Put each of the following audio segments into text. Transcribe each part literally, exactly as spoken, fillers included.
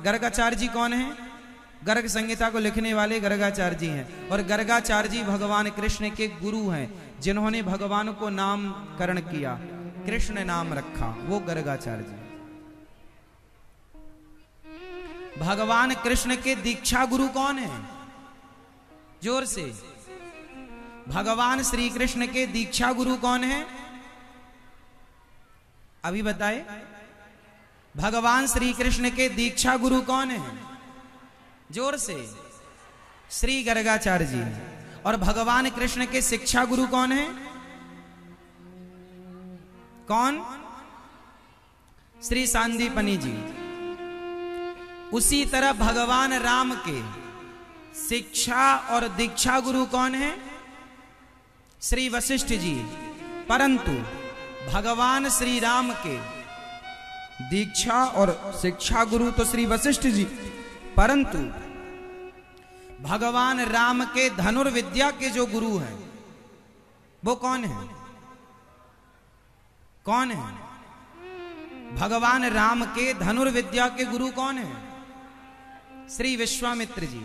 गर्गाचार्य जी कौन है? गर्ग संहिता को लिखने वाले गर्गाचार्य जी हैं। और गर्गाचार्य जी भगवान कृष्ण के गुरु हैं, जिन्होंने भगवान को नामकरण किया, कृष्ण नाम रखा, वो गर्गाचार्य जी। भगवान कृष्ण के दीक्षा गुरु कौन है? जोर से। भगवान श्री कृष्ण के दीक्षा गुरु कौन है? अभी बताए। भगवान श्री कृष्ण के दीक्षा गुरु कौन है? जोर से। श्री गर्गाचार्य जी। और भगवान कृष्ण के शिक्षा गुरु कौन है? कौन? श्री सांदीपनी जी। उसी तरह भगवान राम के शिक्षा और दीक्षा गुरु कौन है? श्री वशिष्ठ जी। परंतु भगवान श्री राम के दीक्षा और शिक्षा गुरु तो श्री वशिष्ठ जी, परंतु भगवान राम के धनुर्विद्या के जो गुरु हैं वो कौन है? कौन है? भगवान राम के धनुर्विद्या के गुरु कौन है? श्री विश्वामित्र जी।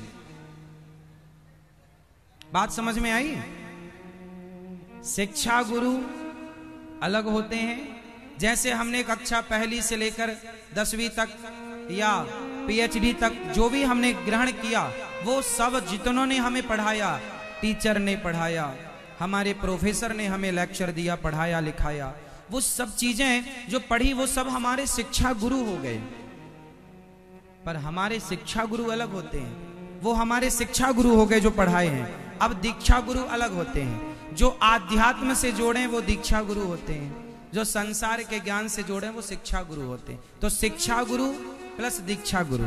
बात समझ में आई? शिक्षा गुरु अलग होते हैं। जैसे हमने कक्षा पहली से लेकर दसवीं तक या पीएचडी तक जो भी हमने ग्रहण किया, वो सब जितनों ने हमें पढ़ाया, टीचर ने पढ़ाया, हमारे प्रोफेसर ने हमें लेक्चर दिया, पढ़ाया लिखाया, वो सब चीजें जो पढ़ी वो सब हमारे शिक्षा गुरु हो गए। पर हमारे शिक्षा गुरु अलग होते हैं, वो हमारे शिक्षा गुरु हो गए जो पढ़ाए हैं। अब दीक्षा गुरु अलग होते हैं, जो आध्यात्म से जोड़े वो दीक्षा गुरु होते हैं, जो संसार के ज्ञान से जोड़े वो शिक्षा गुरु होते हैं। तो शिक्षा गुरु प्लस दीक्षा गुरु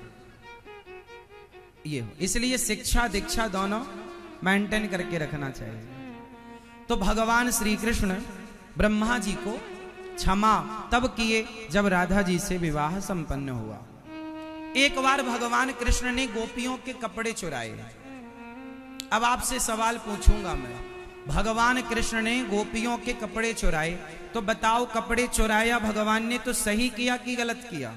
ये हो। इसलिए शिक्षा दीक्षा दोनों मेंटेन करके रखना चाहिए। तो भगवान श्री कृष्ण ब्रह्मा जी को क्षमा तब किए जब राधा जी से विवाह संपन्न हुआ। एक बार भगवान कृष्ण ने गोपियों के कपड़े चुराए। अब आपसे सवाल पूछूंगा मैं, भगवान कृष्ण ने गोपियों के कपड़े चुराए, तो बताओ कपड़े चुराया भगवान ने तो सही किया कि गलत किया?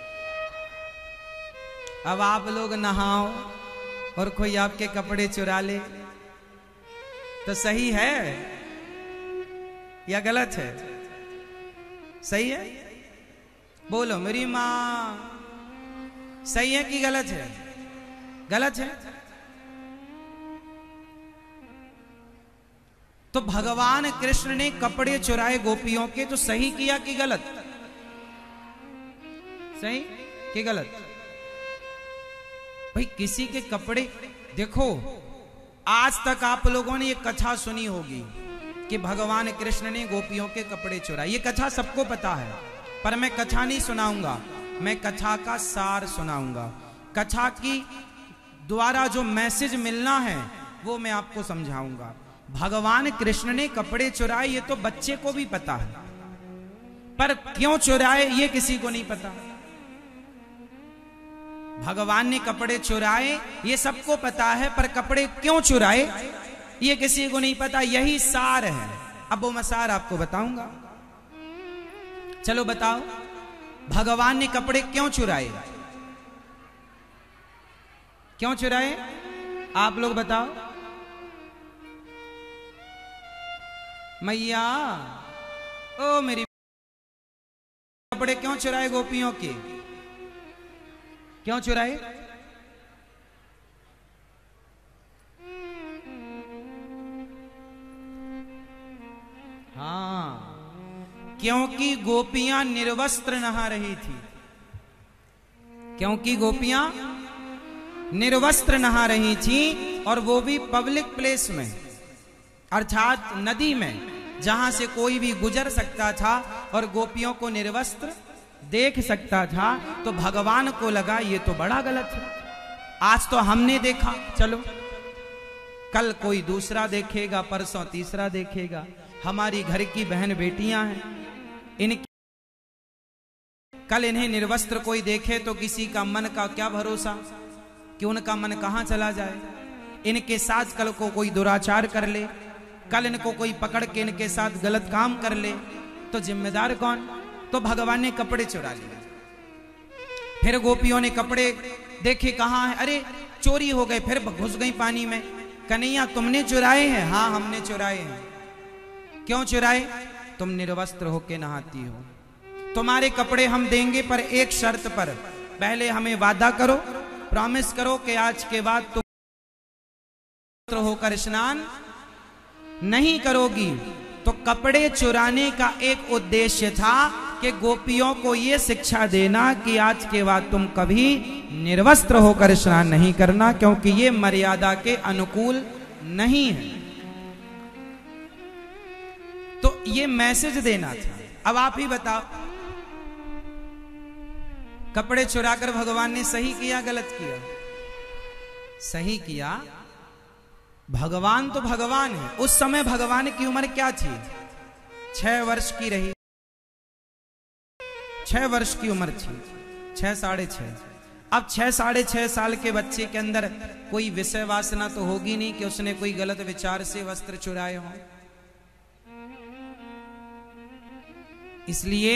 अब आप लोग नहाओ और कोई आपके कपड़े चुरा ले तो सही है या गलत है? सही है? बोलो मेरी मां, सही है कि गलत है? गलत है। तो भगवान कृष्ण ने कपड़े चुराए गोपियों के, तो सही किया कि गलत? सही कि गलत? भाई किसी के कपड़े देखो, आज तक आप लोगों ने ये कथा सुनी होगी कि भगवान कृष्ण ने गोपियों के कपड़े चुराए। ये कथा सबको पता है, पर मैं कथा नहीं सुनाऊंगा, मैं कथा का सार सुनाऊंगा। कथा की द्वारा जो मैसेज मिलना है वो मैं आपको समझाऊंगा। भगवान कृष्ण ने कपड़े चुराए ये तो बच्चे को भी पता है, पर क्यों चुराए ये किसी को नहीं पता। भगवान ने कपड़े चुराए ये सबको पता है, पर कपड़े क्यों चुराए ये किसी को नहीं पता। यही सार है। अब वो मैं सार आपको बताऊंगा। चलो बताओ, भगवान ने कपड़े क्यों चुराए? क्यों चुराए आप लोग बताओ। मैया ओ मेरी, कपड़े क्यों चुराए गोपियों के? क्यों चुराए? हाँ, क्योंकि गोपियां निर्वस्त्र नहा रही थी। क्योंकि गोपियां निर्वस्त्र नहा रही थी, और वो भी पब्लिक प्लेस में, अर्थात नदी में, जहां से कोई भी गुजर सकता था और गोपियों को निर्वस्त्र देख सकता था। तो भगवान को लगा ये तो बड़ा गलत है। आज तो हमने देखा, चलो कल कोई दूसरा देखेगा, परसों तीसरा देखेगा। हमारी घर की बहन बेटियां हैं, इनकी कल इन्हें निर्वस्त्र कोई देखे तो किसी का मन का क्या भरोसा कि उनका मन कहां चला जाए। इनके साथ कल को कोई दुराचार कर ले, कल इनको कोई पकड़ के इनके साथ गलत काम कर ले, तो जिम्मेदार कौन? तो भगवान ने कपड़े चुरा लिए। फिर गोपियों ने कपड़े देखे, कहाँ है, अरे चोरी हो गए, फिर घुस गई पानी में। कन्हैया तुमने चुराए हैं? हाँ हमने चुराए हैं। क्यों चुराए? तुम निर्वस्त्र होके नहाती हो, तुम्हारे कपड़े हम देंगे पर एक शर्त पर, पहले हमें वादा करो, प्रॉमिस करो कि आज के बाद तुम होकर स्नान नहीं करोगी। तो कपड़े चुराने का एक उद्देश्य था कि गोपियों को यह शिक्षा देना कि आज के बाद तुम कभी निर्वस्त्र होकर स्नान नहीं करना, क्योंकि ये मर्यादा के अनुकूल नहीं है। तो ये मैसेज देना था। अब आप ही बताओ, कपड़े चुराकर भगवान ने सही किया गलत किया? सही किया। भगवान तो भगवान है। उस समय भगवान की उम्र क्या थी? छह वर्ष की रही, छह वर्ष की उम्र थी, छह साढ़े छह। अब छह साढ़े छह साल के बच्चे के अंदर कोई विषय वासना तो होगी नहीं कि उसने कोई गलत विचार से वस्त्र चुराए हों। इसलिए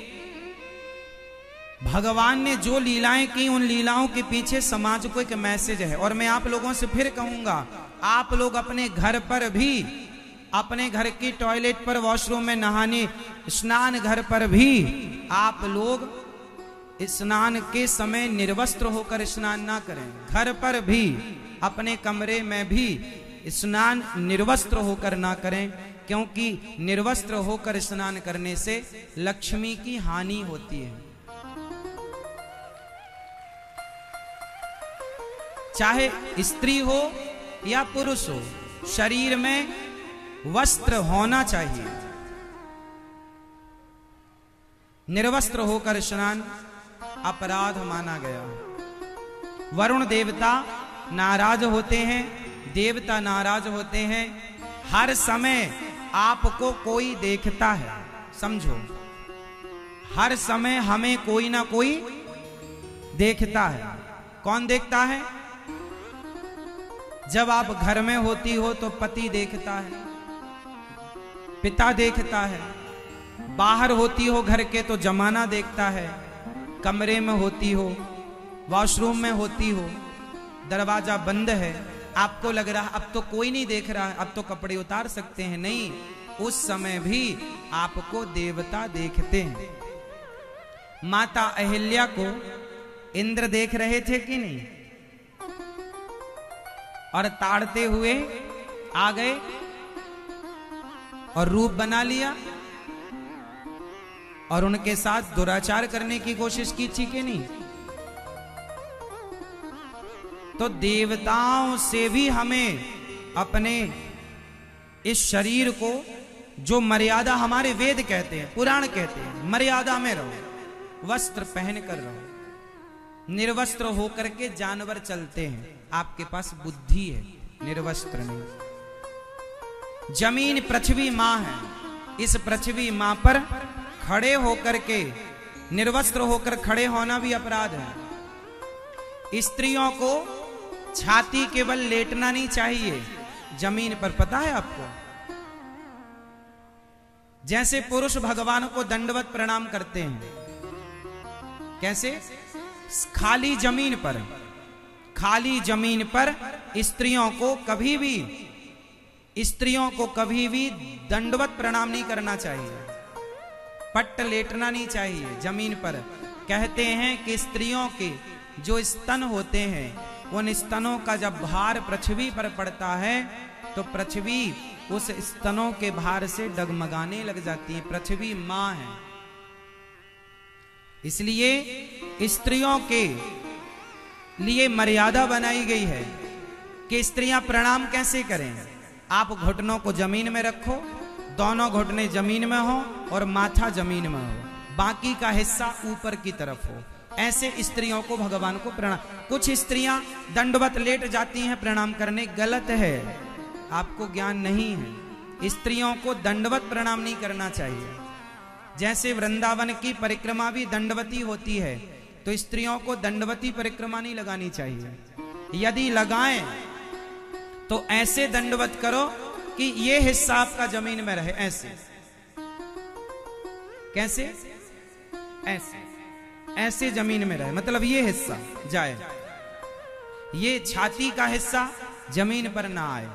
भगवान ने जो लीलाएं की, उन लीलाओं के पीछे समाज को एक मैसेज है। और मैं आप लोगों से फिर कहूंगा, आप लोग अपने घर पर भी, अपने घर की टॉयलेट पर, वॉशरूम में नहाने, स्नान घर पर भी आप लोग स्नान के समय निर्वस्त्र होकर स्नान ना करें। घर पर भी, अपने कमरे में भी स्नान निर्वस्त्र होकर ना करें, क्योंकि निर्वस्त्र होकर स्नान करने से लक्ष्मी की हानि होती है। चाहे स्त्री हो या पुरुष हो, शरीर में वस्त्र होना चाहिए। निर्वस्त्र होकर स्नान अपराध माना गया। वरुण देवता नाराज होते हैं, देवता नाराज होते हैं। हर समय आपको कोई देखता है, समझो, हर समय हमें कोई ना कोई देखता है। कौन देखता है? जब आप घर में होती हो तो पति देखता है, पिता देखता है। बाहर होती हो घर के तो जमाना देखता है। कमरे में होती हो, वॉशरूम में होती हो, दरवाजा बंद है, आपको लग रहा अब तो कोई नहीं देख रहा है, अब तो कपड़े उतार सकते हैं। नहीं, उस समय भी आपको देवता देखते हैं। माता अहिल्या को इंद्र देख रहे थे कि नहीं? और ताड़ते हुए आ गए और रूप बना लिया और उनके साथ दुराचार करने की कोशिश की थी कि नहीं? तो देवताओं से भी हमें अपने इस शरीर को, जो मर्यादा हमारे वेद कहते हैं, पुराण कहते हैं, मर्यादा में रहो, वस्त्र पहन कर रहो। निर्वस्त्र होकर के जानवर चलते हैं, आपके पास बुद्धि है, निर्वस्त्र नहीं। जमीन पृथ्वी मां है, इस पृथ्वी मां पर खड़े होकर के, निर्वस्त्र होकर खड़े होना भी अपराध है। स्त्रियों को छाती केवल लेटना नहीं चाहिए जमीन पर, पता है आपको? जैसे पुरुष भगवान को दंडवत प्रणाम करते हैं, कैसे? खाली जमीन पर, खाली जमीन पर स्त्रियों को कभी भी, स्त्रियों को कभी भी दंडवत प्रणाम नहीं करना चाहिए, पट्ट लेटना नहीं चाहिए जमीन पर। कहते हैं कि स्त्रियों के जो स्तन होते हैं, उन स्तनों का जब भार पृथ्वी पर पड़ता है तो पृथ्वी उस स्तनों के भार से डगमगाने लग जाती है। पृथ्वी मां है, इसलिए स्त्रियों के लिए मर्यादा बनाई गई है कि स्त्रियां प्रणाम कैसे करें। आप घुटनों को जमीन में रखो, दोनों घुटने जमीन में हो और माथा जमीन में हो, बाकी का हिस्सा ऊपर की तरफ हो। ऐसे स्त्रियों को भगवान को प्रणाम। कुछ स्त्रियां दंडवत लेट जाती हैं प्रणाम करने, गलत है, आपको ज्ञान नहीं है। स्त्रियों को दंडवत प्रणाम नहीं करना चाहिए। जैसे वृंदावन की परिक्रमा भी दंडवती होती है, तो स्त्रियों को दंडवती परिक्रमा नहीं लगानी चाहिए। यदि लगाएं तो ऐसे दंडवत करो कि ये हिस्सा आपका जमीन में रहे, ऐसे। कैसे? ऐसे। ऐसे जमीन में रहे, मतलब ये हिस्सा जाए, ये छाती का हिस्सा जमीन पर ना आए।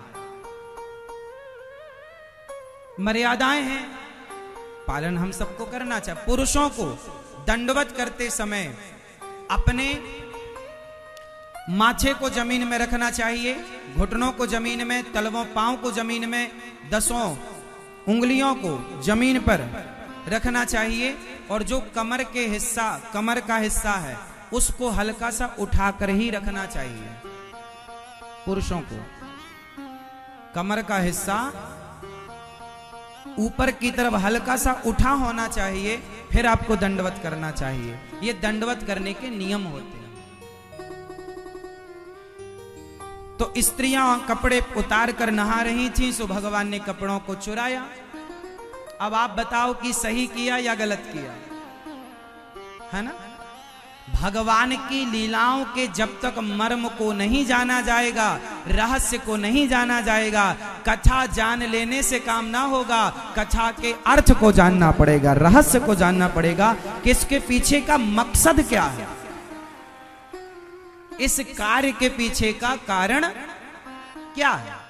मर्यादाएं हैं, पालन हम सबको करना चाहिए। पुरुषों को दंडवत करते समय अपने माथे को जमीन में रखना चाहिए, घुटनों को जमीन में, तलवों पांव को जमीन में, दसों उंगलियों को जमीन पर रखना चाहिए। और जो कमर के हिस्सा, कमर का हिस्सा है, उसको हल्का सा उठाकर ही रखना चाहिए। पुरुषों को कमर का हिस्सा ऊपर की तरफ हल्का सा उठा होना चाहिए, फिर आपको दंडवत करना चाहिए। ये दंडवत करने के नियम होते हैं। तो स्त्रियां कपड़े उतार कर नहा रही थीं, सो भगवान ने कपड़ों को चुराया। अब आप बताओ कि सही किया या गलत किया, है ना? भगवान की लीलाओं के जब तक मर्म को नहीं जाना जाएगा, रहस्य को नहीं जाना जाएगा, कथा जान लेने से काम ना होगा। कथा के अर्थ को जानना पड़ेगा, रहस्य को जानना पड़ेगा कि इसके पीछे का मकसद क्या है, इस कार्य के पीछे का कारण क्या है।